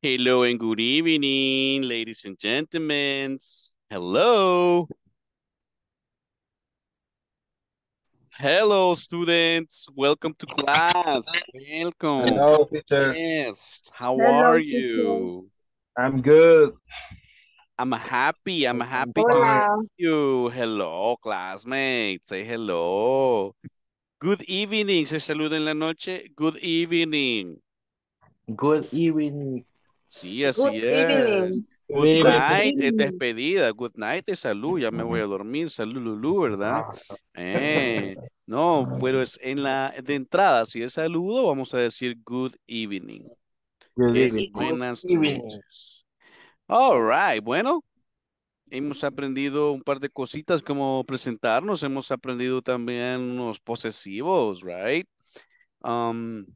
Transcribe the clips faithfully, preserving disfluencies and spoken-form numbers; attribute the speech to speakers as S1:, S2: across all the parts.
S1: Hello and good evening, ladies and gentlemen. Hello. Hello, students. Welcome to class. Welcome.
S2: Hello, teacher.
S1: Yes. How are
S3: Hello, teacher.
S1: you?
S2: I'm good.
S1: I'm happy. I'm
S2: I'm
S1: happy to see
S3: Hola.
S2: fine.
S1: you. Hello, classmates. Say hello. Good evening. Se saluda en la noche. Good evening.
S2: Good evening.
S1: Sí,
S3: Good
S1: así es.
S3: evening.
S2: Good
S1: Good
S3: Good
S2: evening.
S1: night es
S3: evening.
S1: despedida. Good night es salud. Ya me voy a dormir. Salud, Lulú, ¿verdad? Eh, no, pero es en la de entrada. Si es saludo, vamos a decir good evening,
S2: Good
S1: que es
S2: evening. Good
S1: buenas
S2: evening.
S1: noches. All right. Bueno, hemos aprendido un par de cositas como presentarnos. Hemos aprendido también unos posesivos, right? Um,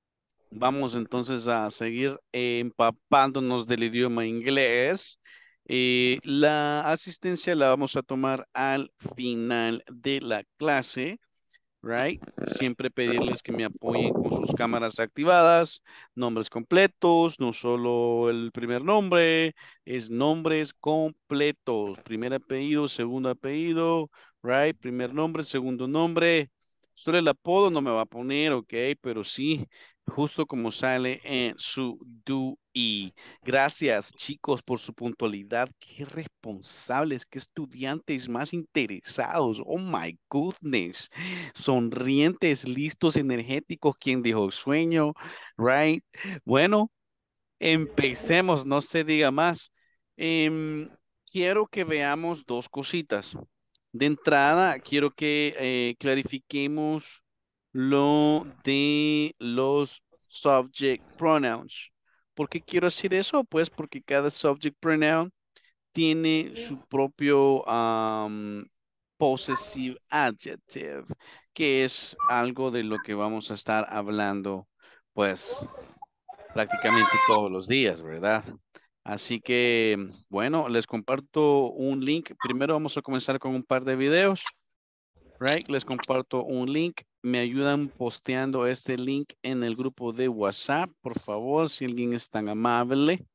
S1: Vamos entonces a seguir eh, empapándonos del idioma inglés. Eh, la asistencia la vamos a tomar al final de la clase, right? Siempre pedirles que me apoyen con sus cámaras activadas, nombres completos, no solo el primer nombre, es nombres completos, primer apellido, segundo apellido, right? Primer nombre, segundo nombre. Solo el apodo no me va a poner, ok, pero sí, justo como sale en su D U I. Gracias, chicos, por su puntualidad. Qué responsables, qué estudiantes más interesados. Oh my goodness. Sonrientes, listos, energéticos. ¿Quién dijo sueño? Right. Bueno, empecemos, no se diga más. Em, quiero que veamos dos cositas. De entrada, quiero que eh, clarifiquemos lo de los subject pronouns. ¿Por qué quiero decir eso? Pues porque cada subject pronoun tiene su propio am, possessive adjective, que es algo de lo que vamos a estar hablando, pues, prácticamente todos los días, ¿verdad? Así que, bueno, les comparto un link. Primero vamos a comenzar con un par de videos, right? Les comparto un link. Me ayudan posteando este link en el grupo de WhatsApp, por favor, si alguien es tan amable.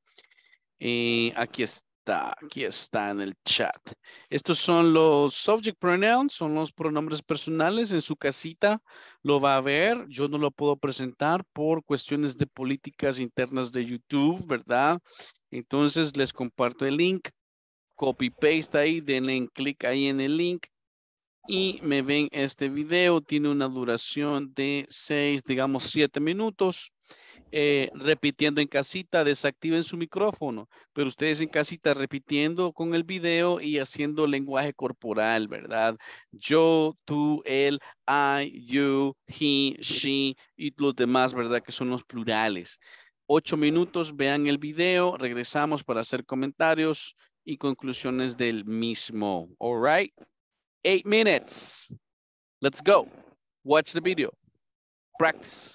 S1: Y aquí está, aquí está en el chat. Estos son los subject pronouns, son los pronombres personales. En su casita lo va a ver. Yo no lo puedo presentar por cuestiones de políticas internas de YouTube, ¿verdad? Entonces les comparto el link, copy paste ahí, denle clic ahí en el link y me ven este video. Tiene una duración de seis, digamos siete minutos. Eh, repitiendo en casita, desactiven su micrófono, pero ustedes en casita repitiendo con el video y haciendo lenguaje corporal, ¿verdad? Yo, tú, él, I, you, he, she y los demás, ¿verdad? Que son los plurales. Ocho minutos, vean el video, regresamos para hacer comentarios y conclusiones del mismo. All right? Eight minutes. Let's go. Watch the video. Practice.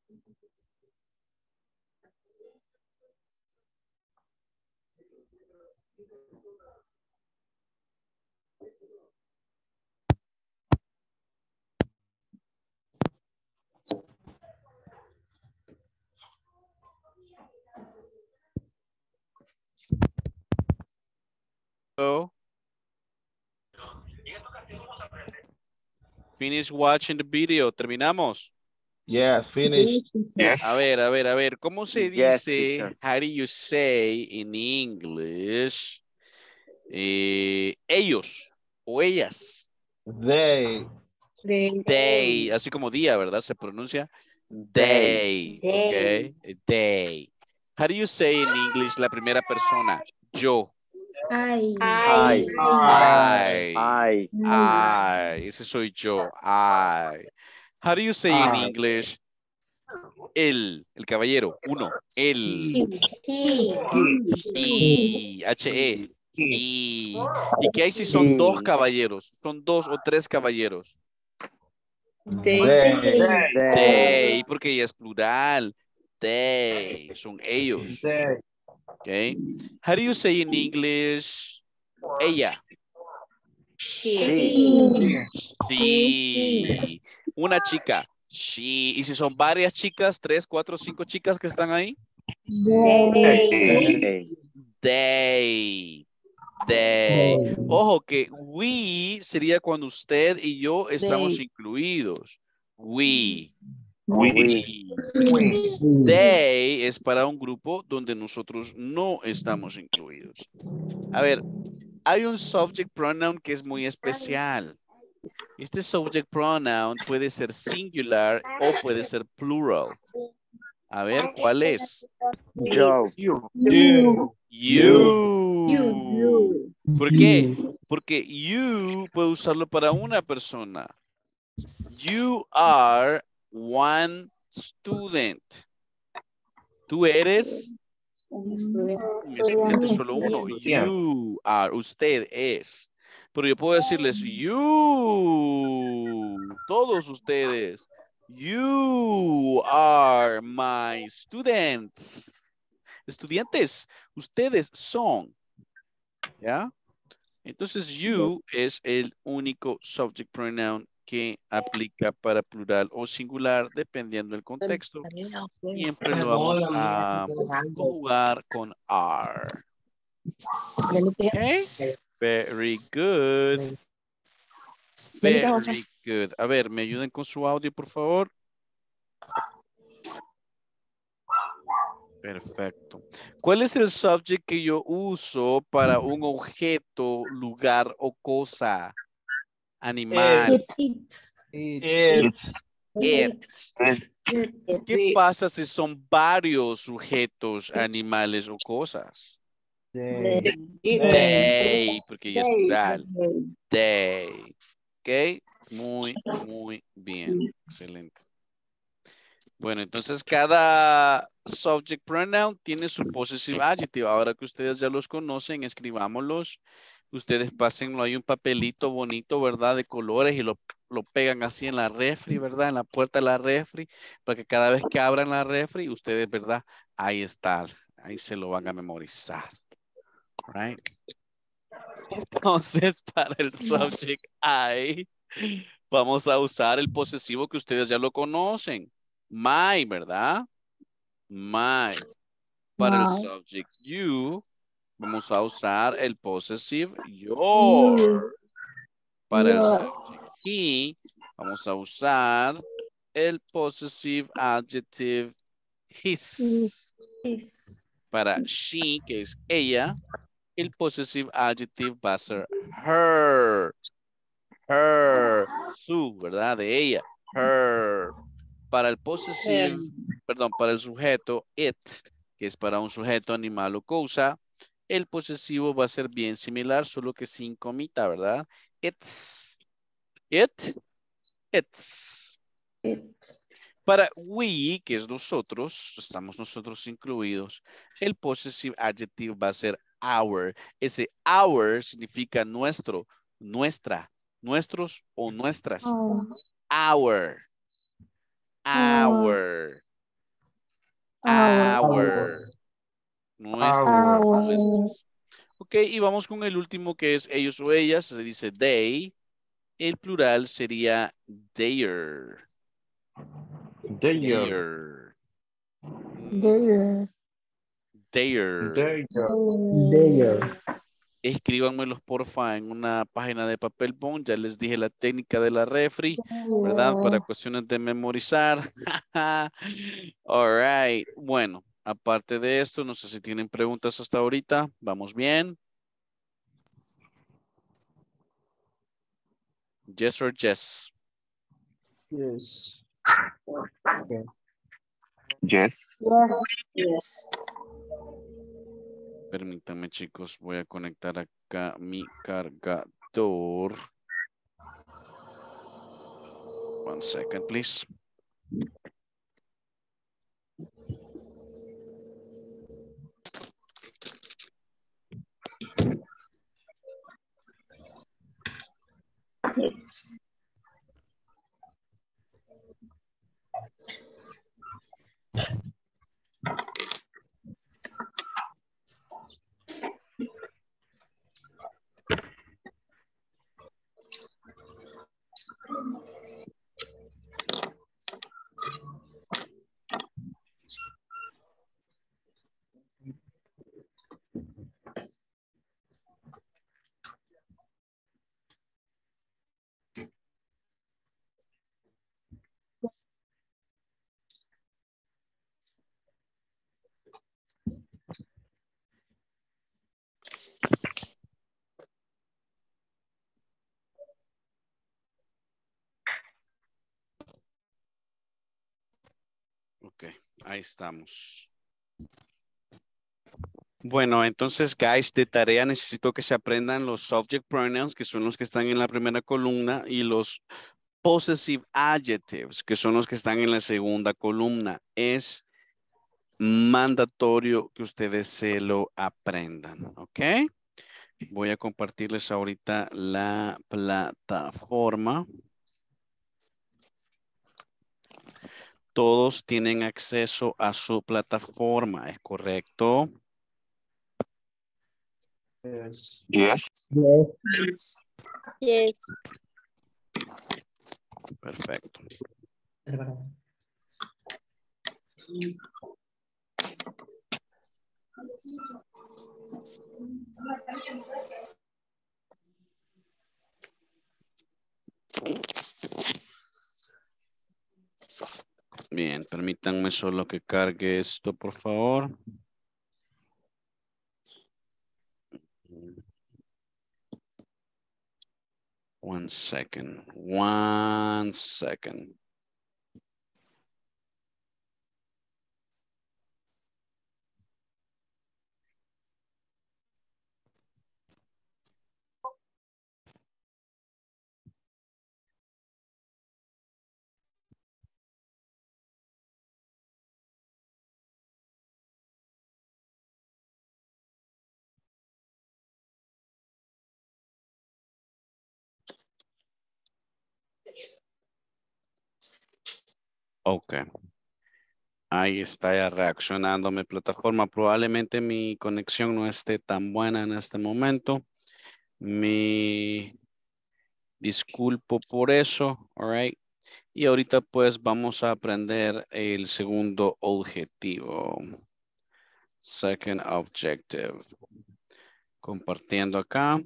S1: So, finish watching the video. Terminamos.
S2: Yes, finish.
S1: A ver, a ver, a ver. ¿Cómo se
S3: Yes,
S1: dice?
S3: teacher.
S1: How do you say in English? Eh, ellos o ellas.
S2: They.
S4: They.
S1: They, así como día, ¿verdad? Se pronuncia
S3: They.
S1: they. Ok. They. How do you say in English la primera persona? Yo.
S4: I.
S3: I.
S1: I.
S3: I.
S1: I. Ese soy yo. I. How do you say in
S2: I.
S1: English? El, el caballero. Uno. El.
S4: She.
S1: Y. H-E. Y. ¿Y qué hay si son dos
S3: He.
S1: caballeros? Son dos o tres caballeros.
S4: They.
S2: They.
S3: They.
S1: They, porque ella es plural. They, son ellos.
S2: They.
S1: Okay. How do you say in English? Ella.
S3: She.
S1: Sí. Una chica. She. ¿Y si son varias chicas? Tres, cuatro, cinco chicas que están ahí.
S3: They.
S1: They. They. Ojo que we sería cuando usted y yo estamos incluidos. We.
S3: We.
S1: They es para un grupo donde nosotros no estamos incluidos. A ver, hay un subject pronoun que es muy especial. Este subject pronoun puede ser singular o puede ser plural. A ver, ¿cuál es?
S3: Yo.
S2: You.
S1: You. ¿Por qué? Porque you puede usarlo para una persona. You are one student. Tú eres un estudiante solo uno. You are, usted es. Pero yo puedo decirles you, todos ustedes. You are my students. Estudiantes, ustedes son. ¿Ya? Entonces, you es el único subject pronoun que aplica para plural o singular dependiendo del contexto. Siempre lo vamos a conjugar con are. Okay. Very good. Very good. A ver, ¿me ayuden con su audio, por favor? Perfecto. ¿Cuál es el subject que yo uso para un objeto, lugar o cosa? Animal.
S4: It.
S2: It.
S1: It.
S4: It.
S1: ¿Qué pasa si son varios sujetos, animales o cosas?
S2: They.
S1: They, porque ya es plural. They. Ok, muy, muy bien. Excelente. Bueno, entonces cada subject pronoun tiene su possessive adjective. Ahora que ustedes ya los conocen, escribámoslos. Ustedes pásenlo, hay un papelito bonito, ¿verdad? De colores y lo, lo pegan así en la refri, ¿verdad? En la puerta de la refri, para que cada vez que abran la refri, ustedes, ¿verdad? Ahí está, ahí se lo van a memorizar. Right? Entonces, para el subject I, vamos a usar el posesivo que ustedes ya lo conocen. My, ¿verdad? My. Para el subject you, vamos a usar el possessive your. Para el subject he, vamos a usar el possessive adjective his.
S4: Is.
S1: Para she, que es ella, el possessive adjective va a ser her. Her. Su, ¿verdad? De ella. Her. Para el possessive, perdón, para el sujeto it, que es para un sujeto, animal o cosa, el posesivo va a ser bien similar, solo que sin comita, ¿verdad? It's. It. It's.
S4: It.
S1: Para we, que es nosotros, estamos nosotros incluidos, el possessive adjective va a ser our. Ese our significa nuestro, nuestra, nuestros o nuestras.
S4: Oh.
S1: Our. Our. Our. Nuestros,
S4: Our.
S1: nuestros. Ok, y vamos con el último que es ellos o ellas. Se dice they. El plural sería their.
S2: There.
S1: Their.
S4: There.
S1: Their.
S2: There.
S4: There.
S1: Escríbanmelos porfa en una página de papel bond. Ya les dije la técnica de la refri, ¿verdad? Para cuestiones de memorizar. All right. Bueno, aparte de esto, no sé si tienen preguntas hasta ahorita. ¿Vamos bien? Yes or yes.
S2: Yes.
S3: Yes.
S4: Yes.
S1: Permítanme, chicos, voy a conectar acá mi cargador. One second, please.
S4: Yes.
S1: Ok, ahí estamos. Bueno, entonces, guys, de tarea necesito que se aprendan los subject pronouns, que son los que están en la primera columna, y los possessive adjectives, que son los que están en la segunda columna. Es mandatorio que ustedes se lo aprendan, ¿ok? Voy a compartirles ahorita la plataforma. Todos tienen acceso a su plataforma, ¿es correcto?
S2: Yes.
S3: Yes.
S4: Yes.
S5: Yes.
S1: Perfecto. Bien, permítanme solo que cargue esto, por favor. One second. One second. Ok. Ahí está ya reaccionando mi plataforma. Probablemente mi conexión no esté tan buena en este momento. Me disculpo por eso. All right. Y ahorita pues vamos a aprender el segundo objetivo. Second objective. Compartiendo acá.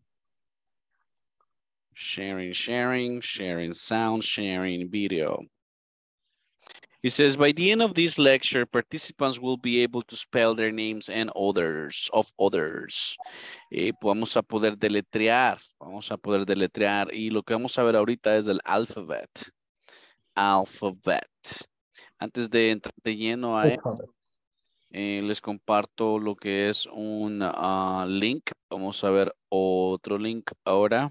S1: Sharing, sharing, sharing sound, sharing video. It says, by the end of this lecture, participants will be able to spell their names and others, of others. Eh, vamos a poder deletrear, vamos a poder deletrear. Y lo que vamos a ver ahorita es el alphabet. Alphabet. Antes de entrar de lleno a él, eh, les comparto lo que es un uh, link. Vamos a ver otro link ahora.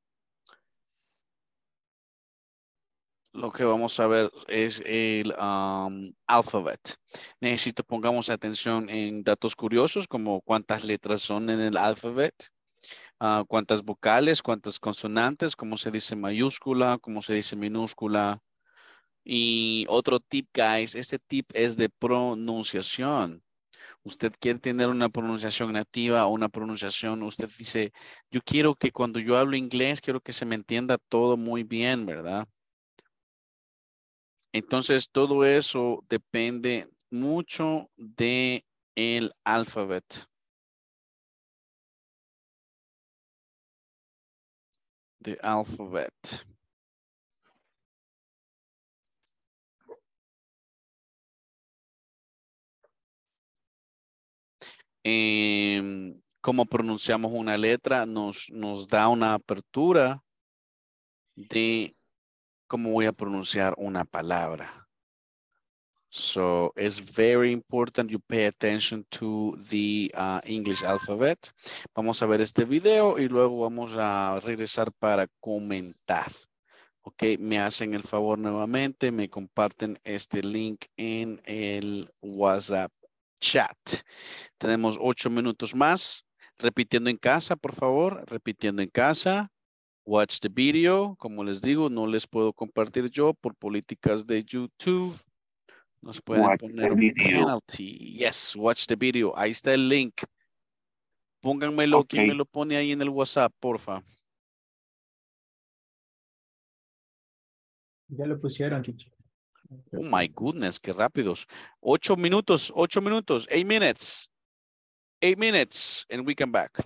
S1: Lo que vamos a ver es el um, alphabet. Necesito pongamos atención en datos curiosos como cuántas letras son en el alphabet, uh, cuántas vocales, cuántas consonantes, cómo se dice mayúscula, cómo se dice minúscula Y otro tip, guys, este tip es de pronunciación. Usted quiere tener una pronunciación nativa o una pronunciación, usted dice, yo quiero que cuando yo hablo inglés, quiero que se me entienda todo muy bien, ¿verdad? Entonces, todo eso depende mucho de el alfabeto. The alphabet. Em, cómo pronunciamos una letra nos, nos da una apertura de cómo voy a pronunciar una palabra. So it's very important you pay attention to the uh, English alphabet. Vamos a ver este video y luego vamos a regresar para comentar. Ok, me hacen el favor nuevamente, me comparten este link en el WhatsApp chat. Tenemos ocho minutos más. Repitiendo en casa, por favor. Repitiendo en casa. Watch the video. Como les digo, no les puedo compartir yo por políticas de YouTube. Nos pueden
S3: Watch
S1: poner
S3: the
S1: un
S3: video.
S1: penalty. Yes, watch the video. Ahí está el link. Pónganmelo. ¿Quién me
S3: Okay.
S1: lo pone ahí en el WhatsApp, porfa?
S2: Ya lo pusieron, teacher.
S1: Oh my goodness, qué rápidos. Ocho minutos, ocho minutos, eight minutes. Eight minutes and we come back.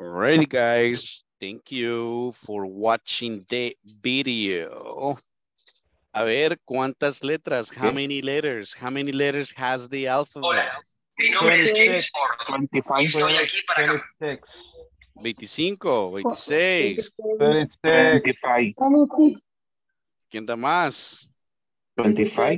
S1: Alrighty, guys. Thank you for watching the video. A ver, ¿cuántas letras? How many letters? How many letters has the alphabet?
S2: twenty-six.
S3: twenty-five.
S2: twenty-six.
S1: veinticinco, veintiséis.
S2: twenty-six.
S3: twenty-five.
S4: twenty-six,
S1: ¿Quién da más?
S3: twenty-five.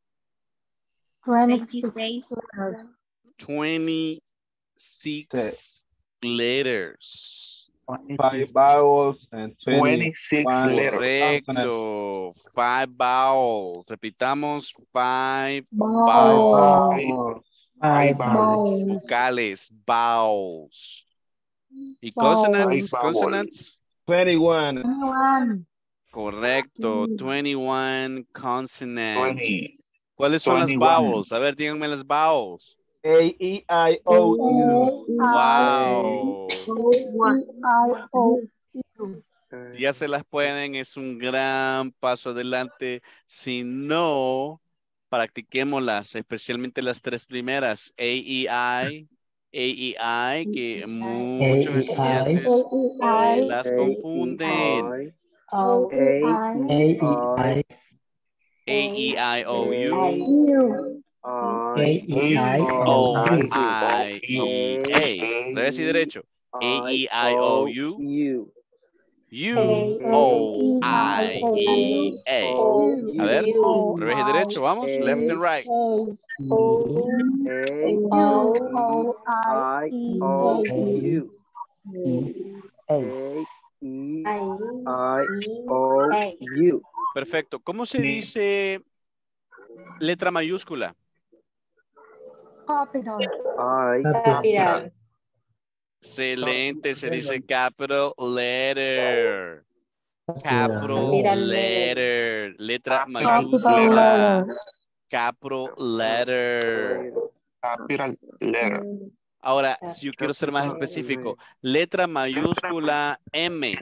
S4: twenty-six,
S1: twenty-six
S2: Six.
S1: letters.
S2: Five vowels and
S3: twenty-six
S2: twenty-one
S3: letters.
S2: consonants.
S1: Correcto. Five vowels. Repitamos. Five
S4: ball,
S2: Vowels.
S3: Five
S4: ball,
S1: vocales. Vowels. ¿Y
S4: Vowels.
S1: consonants?
S3: Five vowels.
S1: Consonants.
S2: twenty-one.
S4: twenty-one,
S1: Correcto.
S4: Mm.
S1: twenty-one consonants.
S3: twenty.
S1: ¿Cuáles son las
S3: twenty-one.
S1: vowels? A ver, díganme las vowels.
S2: A, E, I, O, U.
S1: Wow.
S4: I, O, U.
S1: Si ya se las pueden, es un gran paso adelante. Si no, practiquémoslas, especialmente las tres primeras. A, E, I, A, E, I, que muchos
S4: A,
S1: estudiantes
S4: I,
S1: las confunden.
S4: O, I,
S1: A, E, I, O, U.
S4: U.
S3: I,
S1: U,
S3: I,
S1: O,
S3: I,
S1: I, E, A. Revés y derecho. A, E, I, O, U.
S3: U.
S1: U, O, I, E, A. A ver, revés y derecho, vamos. Left and right.
S4: O,
S3: A,
S4: O,
S3: I,
S4: I,
S3: O,
S4: E,
S3: U. A, E, I, O, U.
S1: Perfecto. ¿Cómo se dice letra mayúscula?
S4: capital,
S3: I,
S5: Capital.
S1: Excelente, se dice capital letter. Capital
S5: Capital
S1: letter. Letra
S3: Capital
S1: mayúscula.
S4: letter.
S1: Capital letter.
S3: capital letter.
S1: Ahora, si yo quiero ser más específico, letra mayúscula M.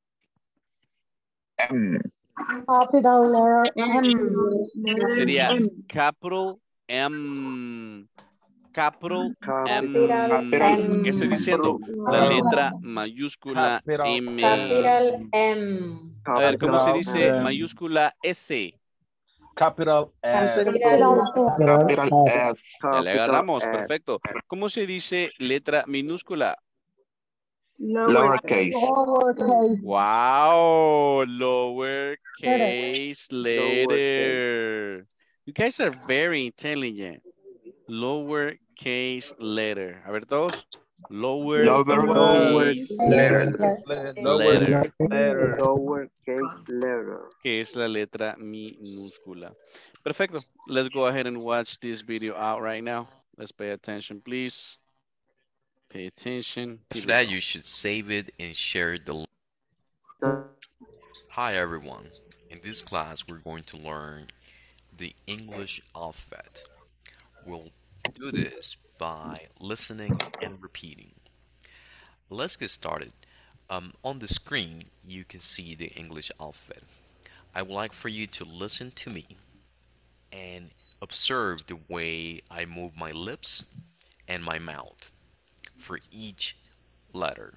S3: M.
S4: Capital letter M.
S1: Sería capital M. Capital M.
S3: Capital
S1: ¿Qué estoy diciendo? La letra mayúscula
S2: Capital
S1: M.
S5: Capital M.
S1: A ver, ¿cómo se
S2: Capital
S1: dice
S2: M.
S1: mayúscula S?
S2: Capital S.
S5: Capital
S3: Capital S.
S1: Ya le agarramos,
S3: S.
S1: perfecto. ¿Cómo se dice letra minúscula?
S3: Lowercase.
S4: Lowercase.
S1: Wow, lowercase letter. You guys are very intelligent. Lowercase letter. A ver todos. Lower
S3: Lowercase letter.
S2: Lowercase letter.
S3: Lowercase letter.
S1: que es la letra minúscula. Perfecto. Let's go ahead and watch this video out right now. Let's pay attention, please. Pay attention. Here
S6: For
S1: we
S6: that,
S1: go.
S6: you should save it and share the link. Hi everyone. In this class, we're going to learn the English alphabet. We'll do this by listening and repeating. Let's get started. Um, on the screen, you can see the English alphabet. I would like for you to listen to me and observe the way I move my lips and my mouth for each letter.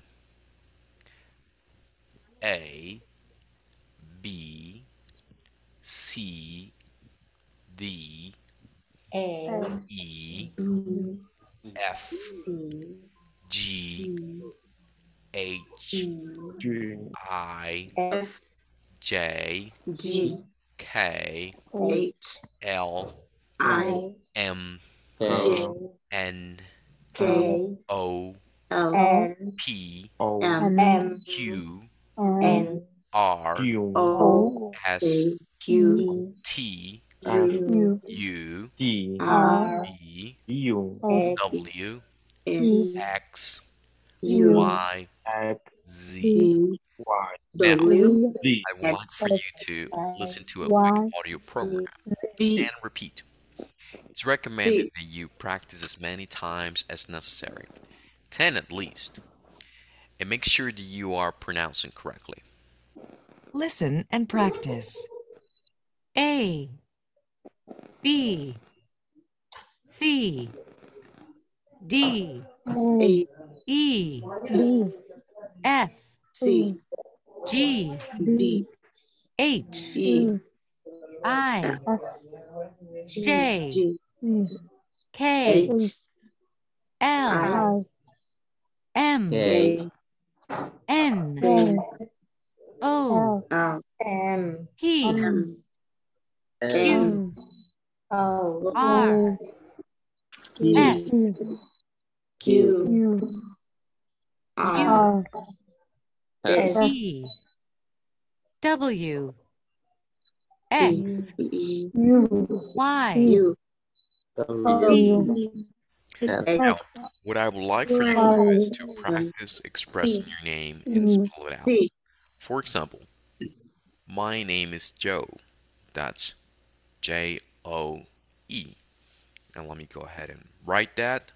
S6: A, B, C, D,
S5: A,
S6: E,
S5: B,
S6: F,
S5: C,
S6: G,
S5: D,
S6: H,
S5: E,
S6: I,
S5: F,
S6: J,
S5: G,
S6: K,
S5: H,
S6: L,
S5: I,
S6: M,
S5: J,
S6: N,
S5: K,
S6: O,
S5: L,
S4: N,
S6: P,
S5: M, M,
S6: Q,
S5: N,
S6: R,
S2: Q,
S5: O,
S6: S,
S5: A, Q,
S6: T,
S5: U,
S4: U,
S6: U,
S2: T,
S5: R,
S6: V,
S2: U,
S5: X,
S6: W,
S5: S,
S6: X,
S5: U,
S6: Y,
S2: X,
S6: Z.
S5: E,
S2: Y,
S6: Now,
S5: W,
S2: Z.
S6: I would like
S5: X,
S6: for you to listen to a quick
S4: Y,
S6: audio
S5: C,
S6: program
S5: B,
S6: and repeat. It's recommended
S5: B.
S6: that you practice as many times as necessary, ten at least, and make sure that you are pronouncing correctly.
S7: Listen and practice. A, B, C, D,
S4: A,
S5: A,
S7: E,
S4: B,
S7: F,
S5: C,
S7: G,
S5: D,
S7: H,
S5: E,
S7: I,
S4: F,
S7: J,
S5: G,
S4: E,
S7: K,
S5: H,
S7: L,
S5: I,
S7: M,
S5: A,
S7: N,
S4: N,
S7: O,
S4: L,
S5: R,
S3: M,
S7: P,
S5: M,
S7: Q,
S4: N,
S3: O,
S7: R,
S4: O,
S7: S,
S4: P,
S5: Q,
S4: Q,
S5: R,
S4: R,
S5: S,
S7: T, W, X,
S5: E,
S4: U,
S7: Y,
S5: U,
S4: W,
S6: Now,
S5: X,
S6: what I would like for you to do is to
S5: Y,
S6: practice expressing your name and
S4: E,
S6: spell it out.
S5: C,
S6: For example, my name is Joe. That's J O E. And let me go ahead and write that.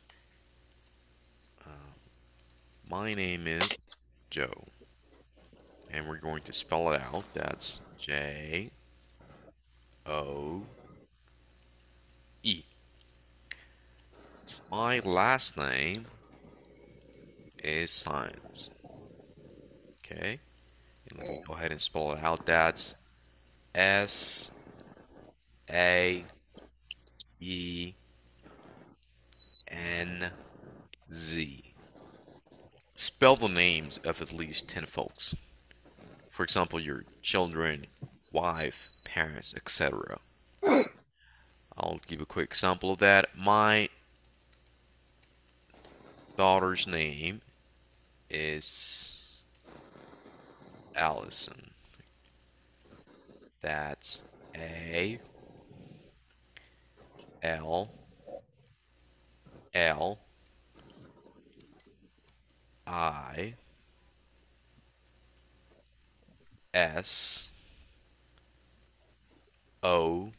S6: Uh, my name is Joe. And we're going to spell it out. That's J O E. My last name is Science. Okay. And let me go ahead and spell it out. That's S A E N Z. Spell the names of at least ten folks. For example, your children, wife, parents, et cetera. I'll give a quick example of that. My daughter's name is Allison. That's A L L I S O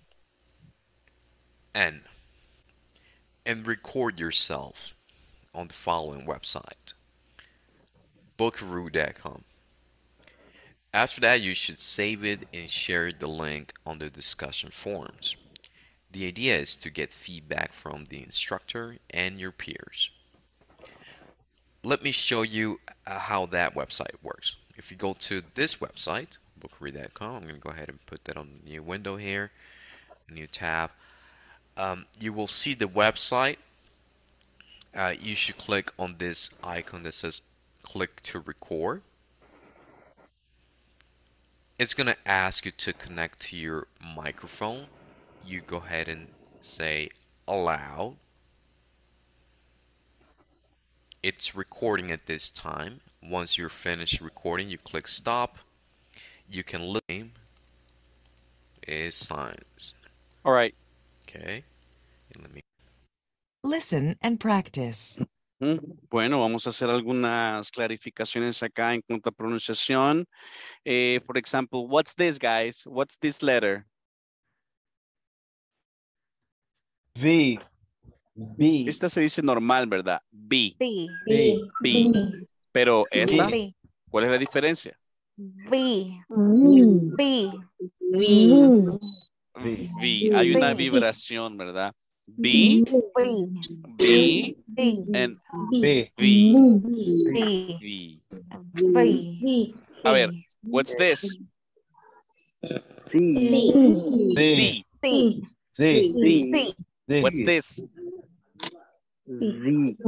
S6: N. And record yourself on the following website, bookaroo dot com. After that, you should save it and share the link on the discussion forums. The idea is to get feedback from the instructor and your peers. Let me show you uh, how that website works. If you go to this website, bookaroo dot com, I'm going to go ahead and put that on the new window here, new tab. Um, you will see the website. Uh, you should click on this icon that says click to record. It's going to ask you to connect to your microphone. You go ahead and say allow. It's recording at this time. Once you're finished recording, you click stop. You can listen. Is Science.
S1: All right.
S6: Okay. And let me.
S7: Listen and practice.
S1: Mm, Bueno, vamos a hacer algunas clarificaciones acá en cuanto a pronunciación. Eh, for example, what's this, guys? What's this letter?
S2: V, B,
S1: Esta se dice normal, ¿verdad? B.
S8: B,
S5: B,
S1: B. Pero esta,
S8: B,
S1: ¿cuál es la diferencia?
S8: B,
S4: V,
S8: B,
S4: V,
S1: V. Hay una
S8: B.
S1: vibración, ¿verdad? B,
S8: B,
S1: B,
S8: B,
S1: and
S2: B,
S1: V.
S8: B,
S1: V.
S8: B,
S1: A ver, what's this?
S3: C,
S2: C,
S1: C.
S8: C,
S2: Z,
S8: C,
S2: Z,
S1: What's this?
S3: Z,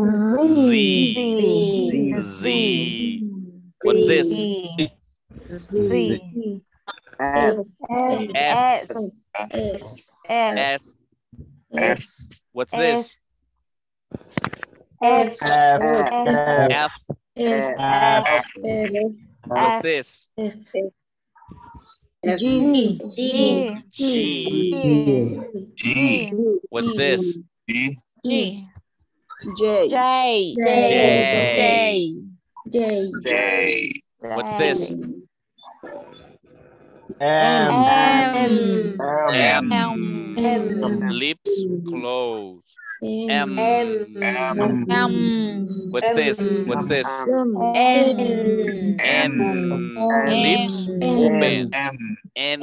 S1: Z.
S8: Z,
S1: Z. What's this?
S8: Z,
S5: Z,
S3: F,
S1: S.
S8: S, S,
S1: S.
S3: S,
S1: What's this?
S8: S,
S2: F, F,
S1: F.
S8: F,
S1: What's this?
S5: F,
S8: G,
S5: G,
S1: G.
S8: G,
S1: What's this?
S3: G,
S8: G,
S3: J,
S8: J,
S1: J.
S8: J,
S3: J,
S1: What's this?
S2: M,
S8: M,
S1: M.
S8: M,
S1: Lips closed. M.
S3: M,
S8: M,
S1: What's this? What's this?
S8: N,
S1: N.
S8: N,
S1: Lips open.
S3: M,
S1: N.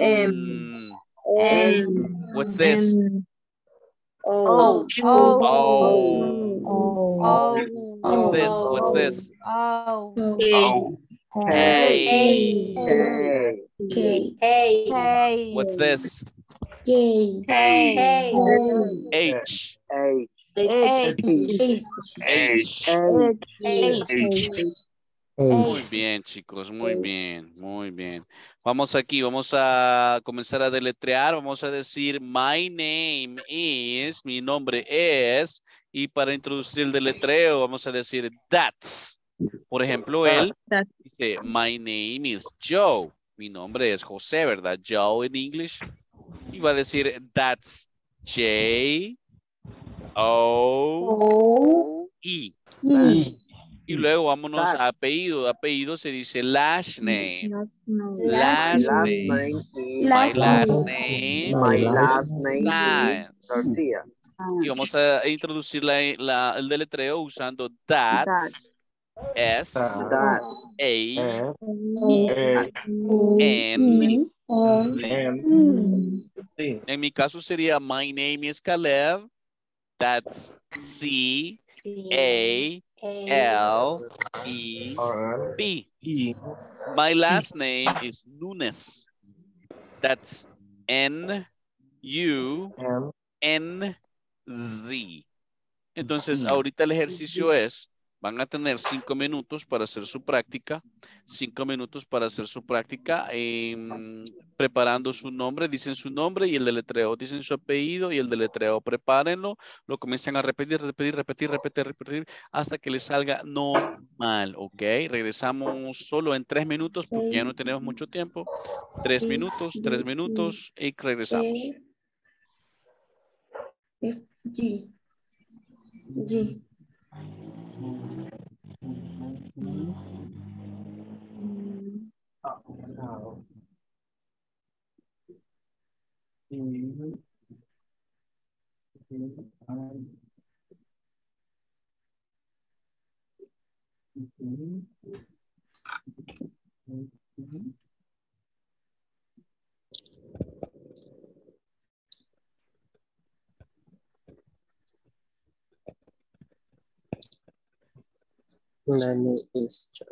S8: N,
S1: What's this?
S8: O, O,
S1: O.
S4: O,
S8: O,
S1: What's this? What's this?
S8: O,
S3: O,
S1: Hey.
S2: K,
S5: K,
S8: K,
S1: What's this?
S5: K,
S3: K,
S8: K,
S1: H.
S2: H,
S8: H,
S5: H,
S1: H.
S2: H,
S8: H,
S3: H,
S1: Muy
S8: H.
S1: bien, chicos, muy bien, muy bien. Vamos aquí, vamos a comenzar a deletrear. Vamos a decir, my name is, mi nombre es, y para introducir el deletreo vamos a decir, that's. Por ejemplo, él
S3: That.
S1: dice, my name is Joe. Mi nombre es José, ¿verdad? Joe en English. Y va a decir, that's J O
S8: O,
S1: E.
S2: E,
S1: Y luego vámonos
S2: that,
S1: a apellido. Apellido se dice last name.
S5: last name,
S1: Last
S2: last
S1: name.
S2: name is,
S1: My
S5: last
S1: last
S5: name,
S1: name
S2: my
S1: is
S2: last name is
S1: Science.
S2: Garcia.
S1: Y vamos a introducir la, la- el deletreo usando that's, S,
S2: That,
S1: A,
S2: S,
S5: O,
S2: A,
S1: N, Z.
S5: N,
S2: C,
S1: En mi caso sería my name is Caleb. That's C, A, L, E,
S2: R,
S1: B.
S2: E,
S1: My last name is Nunes. That's N, U,
S2: M,
S1: N, Z. Entonces,
S2: Z.
S1: ahorita el ejercicio es, van a tener cinco minutos para hacer su práctica, cinco minutos para hacer su práctica, em, preparando su nombre, dicen su nombre y el deletreo, dicen su apellido y el deletreo, prepárenlo, lo comienzan a repetir, repetir, repetir, repetir, repetir, hasta que les salga normal, ¿ok? Regresamos solo en tres minutos porque ya no tenemos mucho tiempo. Tres minutos, tres minutos y regresamos.
S5: F, G, G,
S9: My name is John.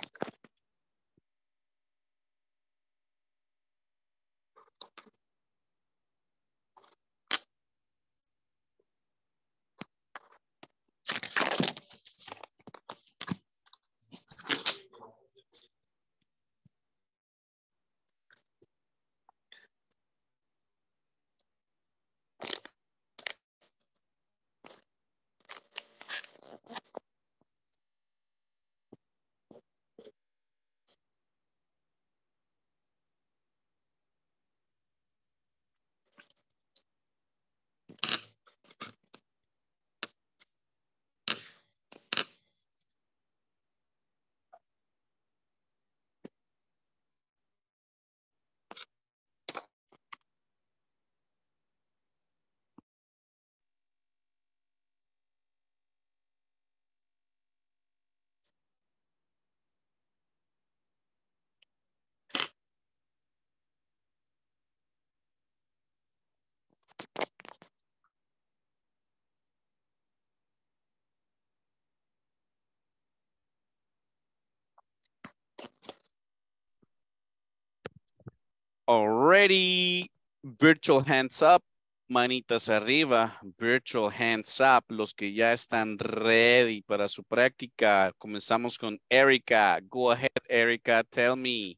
S1: Already, virtual hands up, manitas arriba, virtual hands up, los que ya están ready para su práctica. Comenzamos con Erika. Go ahead, Erika, tell me.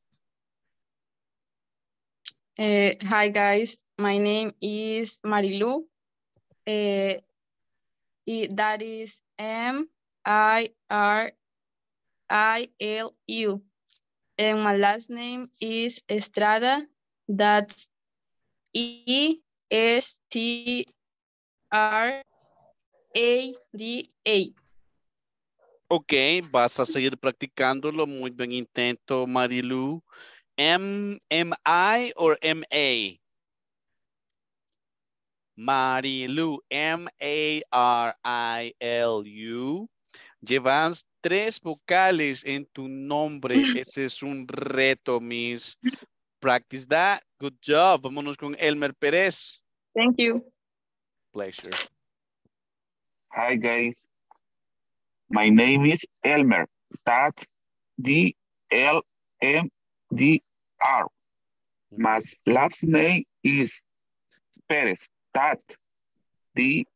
S10: Uh, hi guys, my name is Marilu. Uh, i- that is M I R I L U. And my last name is Estrada. That's E S T R A D A.
S1: Ok, vas a seguir practicándolo. Muy buen intento, Marilu. M, M I or M A? Marilu, M A R I L U. Llevas tres vocales en tu nombre. Ese es un reto, Miss. Practice that. Good job. Vámonos con Elmer Pérez.
S10: Thank you.
S1: Pleasure.
S3: Hi guys, my name is Elmer. That's D L M D R. My last name is Perez. That D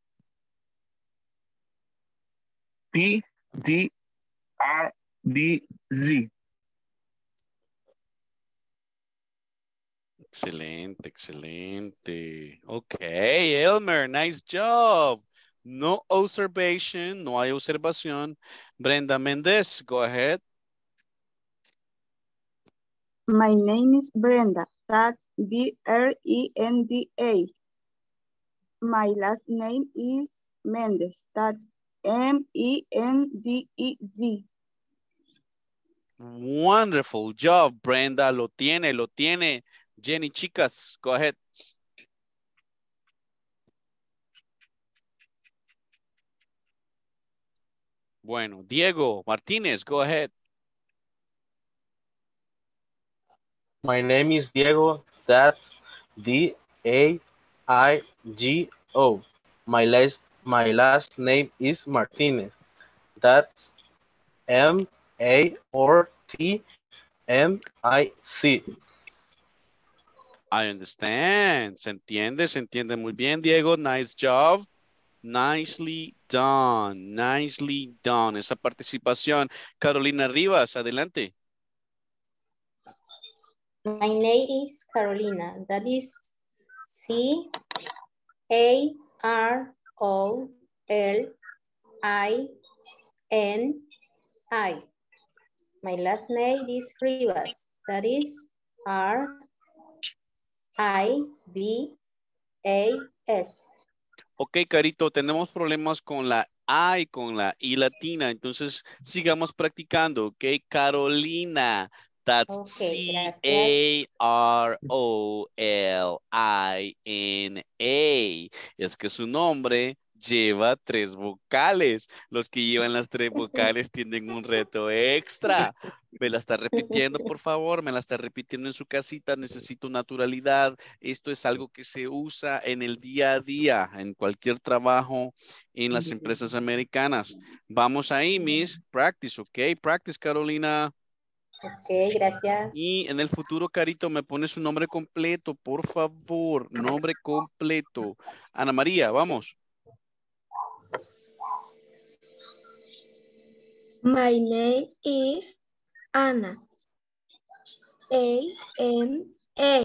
S3: P D R D Z.
S1: Excelente, excelente. Ok, Elmer, nice job. No observation, no hay observación. Brenda Méndez, go ahead.
S11: My name is Brenda. That's B R E N D A. My last name is Mendez. That's M E N D E Z.
S1: Wonderful job, Brenda. Lo tiene, lo tiene. Jenny, chicas, go ahead. Bueno, Diego Martínez, go ahead.
S12: My name is Diego. That's D A I G O. My last my last name is Martinez. That's M A R T M I C.
S1: I understand. Se entiende, se entiende muy bien, Diego. Nice job. Nicely done. Nicely done. Esa participación. Carolina Rivas, adelante.
S5: My name is Carolina. That is C A R O L I N I. My last name is Rivas. That is R I V A S.
S1: Ok, Carito, tenemos problemas con la A y con la I latina. Entonces, sigamos practicando, ok. Carolina. That's
S5: Okay,
S1: C A R O L I N A. Es que su nombre lleva tres vocales. Los que llevan las tres vocales tienen un reto extra. Me la está repitiendo, por favor. Me la está repitiendo en su casita. Necesito naturalidad. Esto es algo que se usa en el día a día, en cualquier trabajo en las empresas americanas. Vamos ahí, Miss. Practice, ¿ok? Practice, Carolina.
S5: Ok, gracias.
S1: Y en el futuro, Carito, me pone su nombre completo, por favor. Nombre completo. Ana María, vamos.
S13: My name is Anna. A N A.